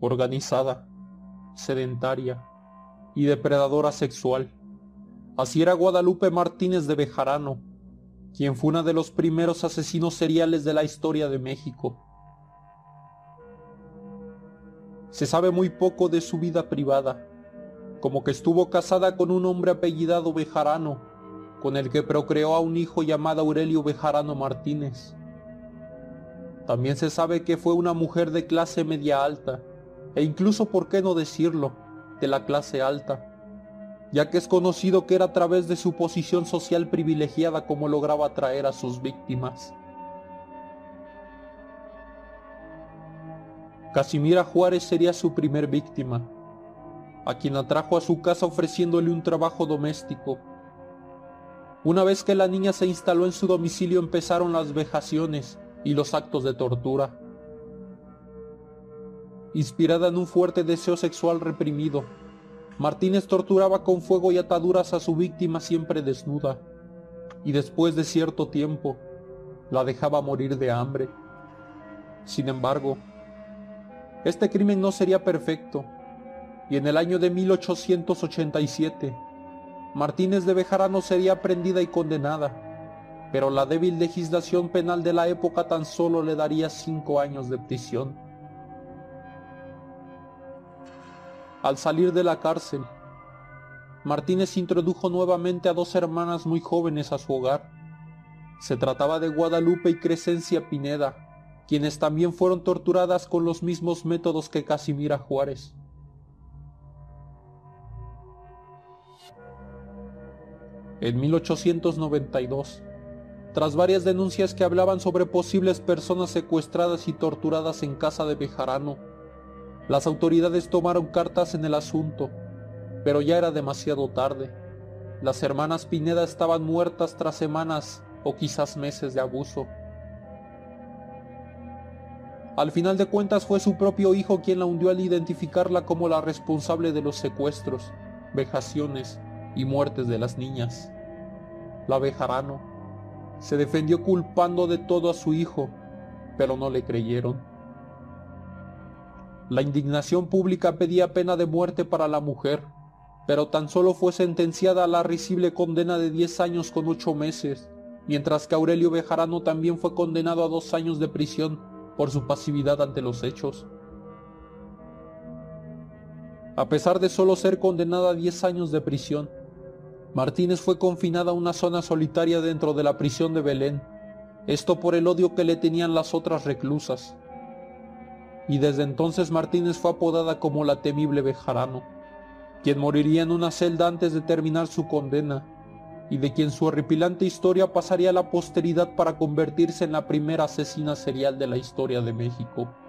organizada, sedentaria y depredadora sexual. Así era Guadalupe Martínez de Bejarano, quien fue uno de los primeros asesinos seriales de la historia de México. Se sabe muy poco de su vida privada, como que estuvo casada con un hombre apellidado Bejarano, con el que procreó a un hijo llamado Aurelio Bejarano Martínez. También se sabe que fue una mujer de clase media alta, e incluso, por qué no decirlo, de la clase alta, ya que es conocido que era a través de su posición social privilegiada como lograba atraer a sus víctimas. Casimira Juárez sería su primer víctima, a quien atrajo a su casa ofreciéndole un trabajo doméstico. Una vez que la niña se instaló en su domicilio empezaron las vejaciones y los actos de tortura. Inspirada en un fuerte deseo sexual reprimido, Martínez torturaba con fuego y ataduras a su víctima siempre desnuda, y después de cierto tiempo, la dejaba morir de hambre. Sin embargo, este crimen no sería perfecto, y en el año de 1887, Martínez de Bejarano sería prendida y condenada, pero la débil legislación penal de la época tan solo le daría 5 años de prisión. Al salir de la cárcel, Martínez introdujo nuevamente a 2 hermanas muy jóvenes a su hogar. Se trataba de Guadalupe y Crescencia Pineda, quienes también fueron torturadas con los mismos métodos que Casimira Juárez. En 1892, tras varias denuncias que hablaban sobre posibles personas secuestradas y torturadas en casa de Bejarano, las autoridades tomaron cartas en el asunto, pero ya era demasiado tarde. Las hermanas Pineda estaban muertas tras semanas o quizás meses de abuso. Al final de cuentas fue su propio hijo quien la hundió al identificarla como la responsable de los secuestros, vejaciones y muertes de las niñas. La Bejarano se defendió culpando de todo a su hijo, pero no le creyeron. La indignación pública pedía pena de muerte para la mujer, pero tan solo fue sentenciada a la risible condena de 10 años con 8 meses, mientras que Aurelio Bejarano también fue condenado a 2 años de prisión por su pasividad ante los hechos. A pesar de solo ser condenada a 10 años de prisión, Martínez fue confinada a una zona solitaria dentro de la prisión de Belén, esto por el odio que le tenían las otras reclusas. Y desde entonces Martínez fue apodada como la temible Bejarano, quien moriría en una celda antes de terminar su condena, y de quien su horripilante historia pasaría a la posteridad para convertirse en la primera asesina serial de la historia de México.